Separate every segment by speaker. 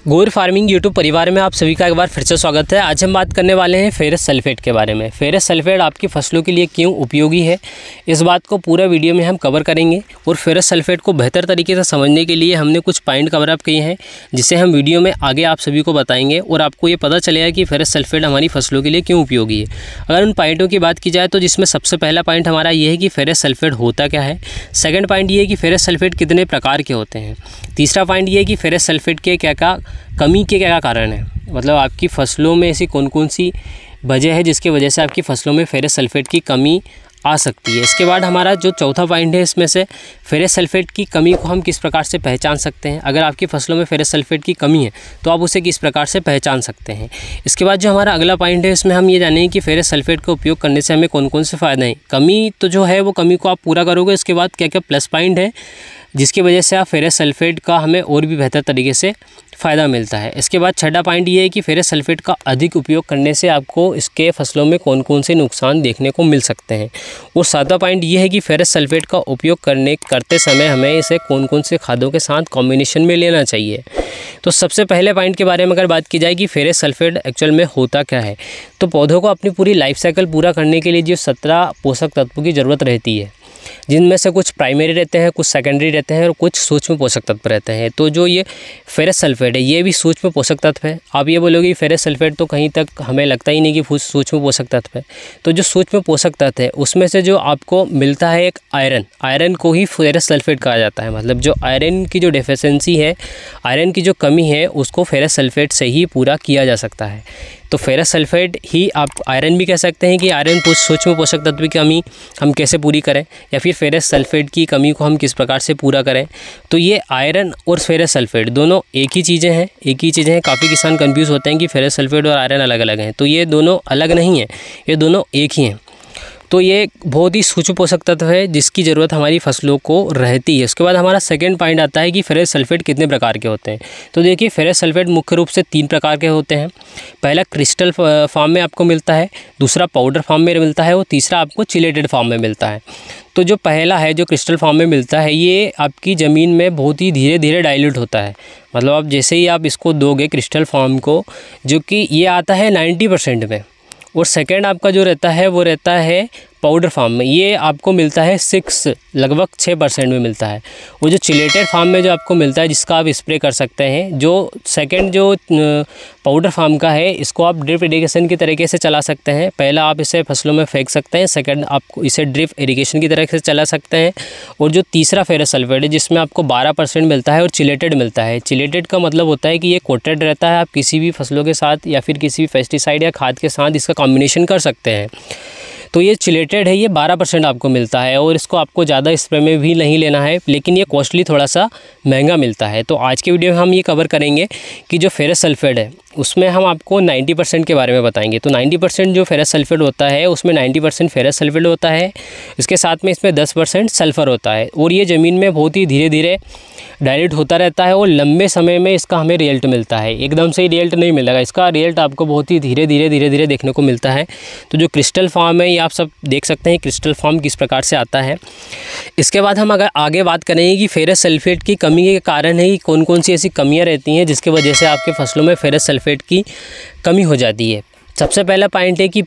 Speaker 1: गोर farming YouTube परिवार में आप सभी का एक बार फिर से स्वागत है। आज हम बात करने वाले हैं फेरस सल्फेट के बारे में। फेरस सल्फेट आपकी फसलों के लिए क्यों उपयोगी है, इस बात को पूरा वीडियो में हम कवर करेंगे। और फेरस सल्फेट को बेहतर तरीके से समझने के लिए हमने कुछ पॉइंट कवर अप किए हैं, जिसे हम वीडियो में आगे आप सभी को बताएंगे और आपको ये पता चलेगा कि फेरस सल्फेट हमारी फसलों के लिए क्यों उपयोगी है। अगर उन पॉइंटों की बात की जाए तो जिसमें सबसे पहला पॉइंट हमारा ये है कि फेरस सल्फेट होता क्या है। सेकंड पॉइंट ये है कि फेरस सल्फेट कितने प्रकार के होते हैं। तीसरा पॉइंट ये है कि फेरस सल्फेट के क्या कमी के क्या कारण है, मतलब आपकी फसलों में ऐसी कौन कौन सी वजह है जिसकी वजह से आपकी फसलों में फेरस सल्फेट की कमी आ सकती है। इसके बाद हमारा जो चौथा पॉइंट है, इसमें से फेरस सल्फेट की कमी को हम किस प्रकार से पहचान सकते हैं। अगर आपकी फसलों में फेरस सल्फेट की कमी है तो आप उसे किस प्रकार से पहचान सकते हैं। इसके बाद जो हमारा अगला पॉइंट है, इसमें हम ये जानेंगे कि फेरस सल्फेट का उपयोग करने से हमें कौन कौन से फ़ायदे हैं। कमी तो जो है वो कमी को आप पूरा करोगे, इसके बाद क्या क्या प्लस पॉइंट है जिसकी वजह से आप फेरस सल्फेट का हमें और भी बेहतर तरीके से फ़ायदा मिलता है। इसके बाद छठा पॉइंट ये है कि फेरस सल्फेट का अधिक उपयोग करने से आपको इसके फसलों में कौन कौन से नुकसान देखने को मिल सकते हैं। और सातवां पॉइंट ये है कि फेरस सल्फेट का उपयोग करते समय हमें इसे कौन कौन से खादों के साथ कॉम्बिनेशन में लेना चाहिए। तो सबसे पहले पॉइंट के बारे में अगर बात की जाए कि फेरस सल्फेट एक्चुअल में होता क्या है, तो पौधों को अपनी पूरी लाइफ साइकिल पूरा करने के लिए जो 17 पोषक तत्वों की ज़रूरत रहती है, जिनमें से कुछ प्राइमरी रहते हैं, कुछ सेकेंडरी रहते हैं और कुछ सूक्ष्म पोषक तत्व रहते हैं। तो जो ये फेरस सल्फेट है ये भी सूक्ष्म पोषक तत्व है। आप ये बोलोगे फेरस सल्फेट तो कहीं तक हमें लगता ही नहीं कि सूक्ष्म पोषक तत्व है। तो जो सूक्ष्म पोषक तत्व है उसमें से जो आपको मिलता है एक आयरन को ही फेरस सल्फेट कहा जाता है। मतलब जो आयरन की जो डेफिशिएंसी है, आयरन की जो कमी है, उसको फेरस सल्फेट से ही पूरा किया जा सकता है। तो फेरस सल्फेट ही आप आयरन भी कह सकते हैं कि आयरन सूक्ष्म पोषक तत्व की कमी हम कैसे पूरी करें, या फिर फेरस सल्फेट की कमी को हम किस प्रकार से पूरा करें। तो ये आयरन और फेरस सल्फेट दोनों एक ही चीज़ें हैं। काफ़ी किसान कंफ्यूज होते हैं कि फेरस सल्फेट और आयरन अलग अलग हैं, तो ये दोनों अलग नहीं हैं, ये दोनों एक ही हैं। तो ये बहुत ही सूक्ष्म पोषक तत्व है जिसकी ज़रूरत हमारी फसलों को रहती है। उसके बाद हमारा सेकंड पॉइंट आता है कि फेरस सल्फेट कितने प्रकार के होते हैं। तो देखिए, फेरस सल्फेट मुख्य रूप से 3 प्रकार के होते हैं। पहला क्रिस्टल फॉर्म में आपको मिलता है, दूसरा पाउडर फॉर्म में मिलता है और तीसरा आपको चिलेटेड फॉर्म में मिलता है। तो जो पहला है, जो क्रिस्टल फॉर्म में मिलता है, ये आपकी ज़मीन में बहुत ही धीरे धीरे डाइल्यूट होता है। मतलब आप जैसे ही आप इसको दोगे क्रिस्टल फॉर्म को, जो कि ये आता है 90% में। और सेकंड आपका जो रहता है वो रहता है पाउडर फार्म में, ये आपको मिलता है लगभग 6% में मिलता है। वो जो चिलेटेड फार्म में जो आपको मिलता है, जिसका आप स्प्रे कर सकते हैं, जो सेकंड जो पाउडर फार्म का है, इसको आप ड्रिप इरिगेशन की तरीके से चला सकते हैं। पहला आप इसे फसलों में फेंक सकते हैं, सेकंड आप इसे ड्रिप इरिगेशन की तरह से चला सकते हैं। और जो तीसरा फेरस सल्फेट है, जिसमें आपको 12% मिलता है और चिलेटेड मिलता है। चिलेटेड का मतलब होता है कि ये कोटेड रहता है, आप किसी भी फसलों के साथ या फिर किसी भी पेस्टिसाइड या खाद के साथ इसका कॉम्बिनेशन कर सकते हैं। तो ये चिलेटेड है, ये 12% आपको मिलता है और इसको आपको ज़्यादा स्प्रे में भी नहीं लेना है, लेकिन ये कॉस्टली थोड़ा सा महंगा मिलता है। तो आज के वीडियो में हम ये कवर करेंगे कि जो फेरस सल्फेट है उसमें हम आपको 90% के बारे में बताएंगे। तो 90% जो फेरस सल्फेट होता है उसमें 90% फेरस सल्फेट होता है, इसके साथ में इसमें 10% सल्फ़र होता है। और ये ज़मीन में बहुत ही धीरे धीरे डाइल्यूट होता रहता है और लंबे समय में इसका हमें रिजल्ट मिलता है। एकदम से ही रिजल्ट नहीं मिलेगा, इसका रिजल्ट आपको बहुत ही धीरे धीरे देखने को मिलता है। तो जो क्रिस्टल फॉर्म है, ये आप सब देख सकते हैं क्रिस्टल फॉर्म किस प्रकार से आता है। इसके बाद हम अगर आगे बात करेंगे कि फेरस सल्फेट की कमी के कारण है कि कौन कौन सी ऐसी कमियाँ रहती हैं जिसकी वजह से आपके फसलों में फेरस सल्फेट की कमी हो जाती है। सबसे पहला पॉइंट है कि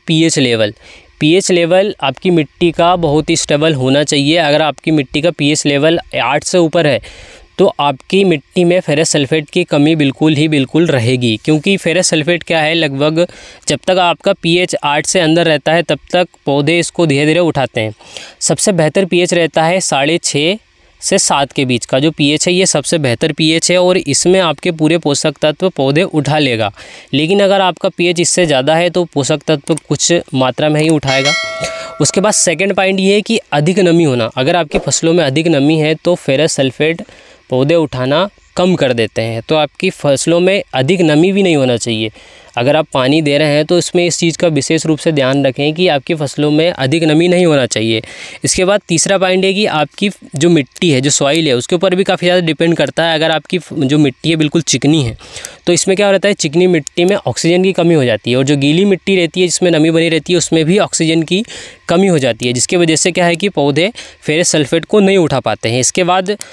Speaker 1: पीएच लेवल आपकी मिट्टी का बहुत ही स्टेबल होना चाहिए। अगर आपकी मिट्टी का पीएच लेवल 8 से ऊपर है तो आपकी मिट्टी में फेरस सल्फेट की कमी बिल्कुल रहेगी। क्योंकि फेरस सल्फेट क्या है, लगभग जब तक आपका पीएच 8 से अंदर रहता है तब तक पौधे इसको धीरे धीरे उठाते हैं। सबसे बेहतर पीएच रहता है 6.5 से 7 के बीच का जो पीएच है, ये सबसे बेहतर पीएच है और इसमें आपके पूरे पोषक तत्व पौधे उठा लेगा। लेकिन अगर आपका पीएच इससे ज़्यादा है तो पोषक तत्व कुछ मात्रा में ही उठाएगा। उसके बाद सेकंड पॉइंट ये है कि अधिक नमी होना। अगर आपकी फसलों में अधिक नमी है तो फेरस सल्फेट पौधे उठाना कम कर देते हैं। तो आपकी फसलों में अधिक नमी भी नहीं होना चाहिए। अगर आप पानी दे रहे हैं तो इसमें इस चीज़ का विशेष रूप से ध्यान रखें कि आपकी फसलों में अधिक नमी नहीं होना चाहिए। इसके बाद तीसरा पॉइंट है कि आपकी जो मिट्टी है, जो सॉइल है, उसके ऊपर भी काफ़ी ज़्यादा डिपेंड करता है। अगर आपकी जो मिट्टी है बिल्कुल चिकनी है तो इसमें क्या रहता है, चिकनी मिट्टी में ऑक्सीजन की कमी हो जाती है। और जो गीली मिट्टी रहती है जिसमें नमी बनी रहती है उसमें भी ऑक्सीजन की कमी हो जाती है, जिसकी वजह से क्या है कि पौधे फेरस सल्फेट को नहीं उठा पाते हैं। इसके बाद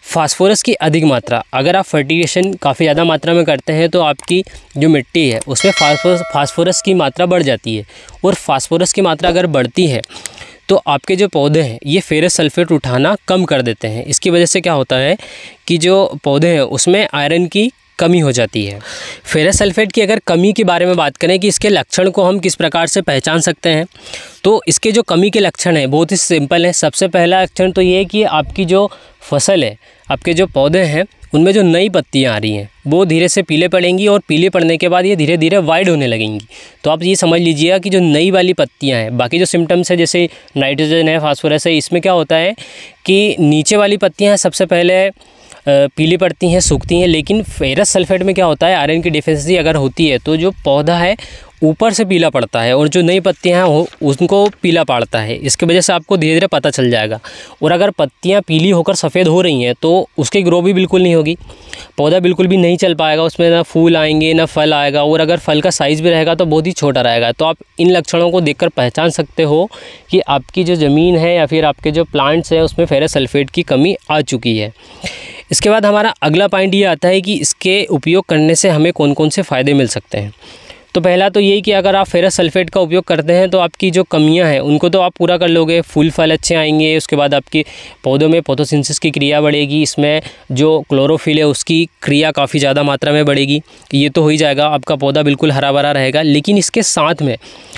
Speaker 1: फास्फोरस की अधिक मात्रा, अगर आप फर्टिगेशन काफ़ी ज़्यादा मात्रा में करते हैं तो आपकी जो मिट्टी है उसमें फास्फोरस की मात्रा बढ़ जाती है, और फास्फोरस की मात्रा अगर बढ़ती है तो आपके जो पौधे हैं ये फेरस सल्फेट उठाना कम कर देते हैं। इसकी वजह से क्या होता है कि जो पौधे हैं उसमें आयरन की कमी हो जाती है। फेरस सल्फेट की अगर कमी के बारे में बात करें कि इसके लक्षण को हम किस प्रकार से पहचान सकते हैं, तो इसके जो कमी के लक्षण हैं बहुत ही सिंपल है। सबसे पहला लक्षण तो ये है कि आपकी जो फसल है, आपके जो पौधे हैं उनमें जो नई पत्तियां आ रही हैं वो धीरे से पीले पड़ेंगी, और पीले पड़ने के बाद ये धीरे धीरे वाइड होने लगेंगी। तो आप ये समझ लीजिएगा कि जो नई वाली पत्तियां हैं, बाकी जो सिम्टम्स है जैसे नाइट्रोजन है, फास्फोरस है, इसमें क्या होता है कि नीचे वाली पत्तियां सबसे पहले पीली पड़ती हैं, सूखती हैं, लेकिन फेरस सल्फेट में क्या होता है, आयरन की डिफिशिएंसी अगर होती है तो जो पौधा है ऊपर से पीला पड़ता है, और जो नई पत्तियां हैं वो उनको पीला पड़ता है। इसकी वजह से आपको धीरे धीरे पता चल जाएगा। और अगर पत्तियां पीली होकर सफ़ेद हो रही हैं तो उसकी ग्रो भी बिल्कुल नहीं होगी, पौधा बिल्कुल भी नहीं चल पाएगा, उसमें ना फूल आएंगे ना फल आएगा, और अगर फल का साइज़ भी रहेगा तो बहुत ही छोटा रहेगा। तो आप इन लक्षणों को देखकर पहचान सकते हो कि आपकी जो ज़मीन है या फिर आपके जो प्लांट्स हैं उसमें फेरस सल्फेट की कमी आ चुकी है। इसके बाद हमारा अगला पॉइंट ये आता है कि इसके उपयोग करने से हमें कौन कौन से फ़ायदे मिल सकते हैं। तो पहला तो यही कि अगर आप फेरस सल्फेट का उपयोग करते हैं तो आपकी जो कमियां हैं उनको तो आप पूरा कर लोगे, फूल फल अच्छे आएंगे, उसके बाद आपके पौधों में फोटोसिंथेसिस की क्रिया बढ़ेगी, इसमें जो क्लोरोफिल है उसकी क्रिया काफ़ी ज़्यादा मात्रा में बढ़ेगी, ये तो हो ही जाएगा, आपका पौधा बिल्कुल हरा भरा रहेगा। लेकिन इसके साथ में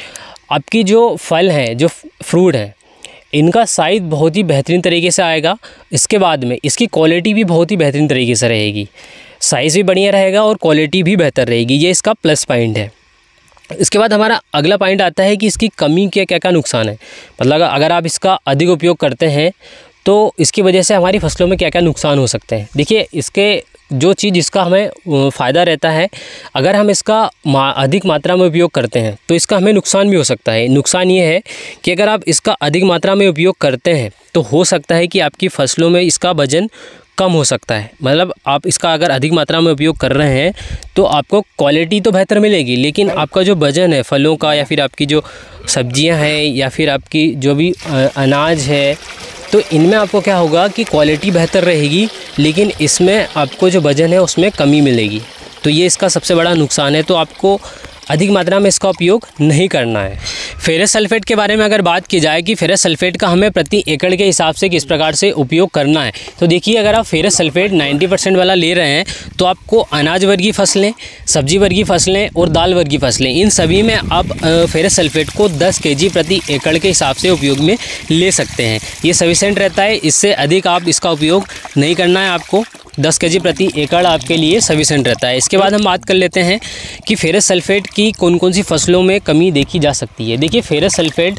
Speaker 1: आपकी जो फल हैं, जो फ्रूट हैं, इनका साइज़ बहुत ही बेहतरीन तरीके से आएगा। इसके बाद में इसकी क्वालिटी भी बहुत ही बेहतरीन तरीके से रहेगी, साइज़ भी बढ़िया रहेगा और क्वालिटी भी बेहतर रहेगी, ये इसका प्लस पॉइंट है। इसके बाद हमारा अगला पॉइंट आता है कि इसकी कमी के क्या क्या नुकसान है। मतलब अगर आप इसका अधिक उपयोग करते हैं तो इसकी वजह से हमारी फसलों में क्या क्या नुकसान हो सकते हैं। देखिए, इसके जो चीज़ जिसका हमें फ़ायदा रहता है, अगर हम इसका अधिक मात्रा में उपयोग करते हैं तो इसका हमें नुकसान भी हो सकता है। नुकसान ये है कि अगर आप इसका अधिक मात्रा में उपयोग करते हैं तो हो सकता है कि आपकी फसलों में इसका वजन कम हो सकता है। मतलब आप इसका अगर अधिक मात्रा में उपयोग कर रहे हैं तो आपको क्वालिटी तो बेहतर मिलेगी, लेकिन आपका जो वजन है फलों का, या फिर आपकी जो सब्जियां हैं, या फिर आपकी जो भी अनाज है, तो इनमें आपको क्या होगा कि क्वालिटी बेहतर रहेगी, लेकिन इसमें आपको जो वजन है उसमें कमी मिलेगी। तो ये इसका सबसे बड़ा नुकसान है। तो आपको अधिक मात्रा में इसका उपयोग नहीं करना है। फेरस सल्फेट के बारे में अगर बात की जाए कि फेरस सल्फेट का हमें प्रति एकड़ के हिसाब से किस प्रकार से उपयोग करना है, तो देखिए, अगर आप फेरस सल्फेट 90% वाला ले रहे हैं तो आपको अनाज वर्गीय फसलें, सब्जी वर्गीय फसलें और दाल वर्गीय फसलें, इन सभी में आप फेरस सल्फेट को 10 kg प्रति एकड़ के हिसाब से उपयोग में ले सकते हैं। ये सफिशिएंट रहता है, इससे अधिक आप इसका उपयोग नहीं करना है। आपको 10 kg प्रति एकड़ आपके लिए सफिशिएंट रहता है। इसके बाद हम बात कर लेते हैं कि फेरस सल्फेट की कौन कौन सी फसलों में कमी देखी जा सकती है। देखिए, फेरस सल्फेट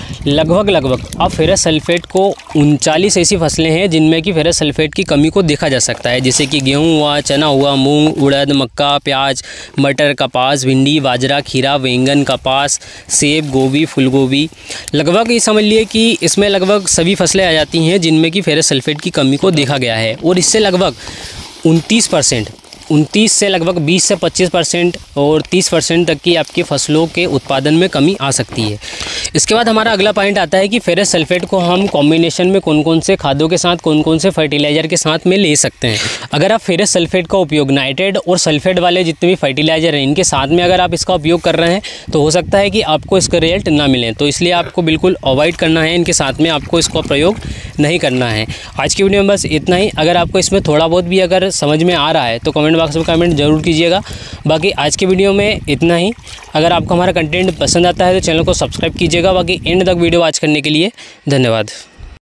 Speaker 1: लगभग अब फेरस सल्फेट को 39 ऐसी फसलें हैं जिनमें कि फेरस सल्फेट की कमी को देखा जा सकता है, जैसे कि गेहूँ हुआ, चना हुआ, मूंग, उड़द, मक्का, प्याज, मटर, कपास, भिंडी, बाजरा, खीरा, बैंगन, कपास, सेब, गोभी, फूलगोभी। लगभग ये समझ लिए कि इसमें लगभग सभी फसलें आ जाती हैं जिनमें कि फेरस सल्फेट की कमी को देखा गया है, और इससे लगभग 29 से लगभग 20 से 25% और 30% तक की आपकी फसलों के उत्पादन में कमी आ सकती है। इसके बाद हमारा अगला पॉइंट आता है कि फेरस सल्फेट को हम कॉम्बिनेशन में कौन कौन से खादों के साथ, कौन कौन से फर्टिलाइज़र के साथ में ले सकते हैं। अगर आप फेरस सल्फेट का उपयोग नाइट्रेट और सल्फेट वाले जितने भी फर्टिलाइज़र हैं इनके साथ में अगर आप इसका उपयोग कर रहे हैं तो हो सकता है कि आपको इसका रिजल्ट ना मिले, तो इसलिए आपको बिल्कुल अवॉइड करना है, इनके साथ में आपको इसका प्रयोग नहीं करना है। आज की वीडियो में बस इतना ही। अगर आपको इसमें थोड़ा बहुत भी अगर समझ में आ रहा है तो कमेंट बॉक्स में कमेंट जरूर कीजिएगा। बाकी आज की वीडियो में इतना ही। अगर आपको हमारा कंटेंट पसंद आता है तो चैनल को सब्सक्राइब कीजिएगा। बाकी एंड तक वीडियो वॉच करने के लिए धन्यवाद।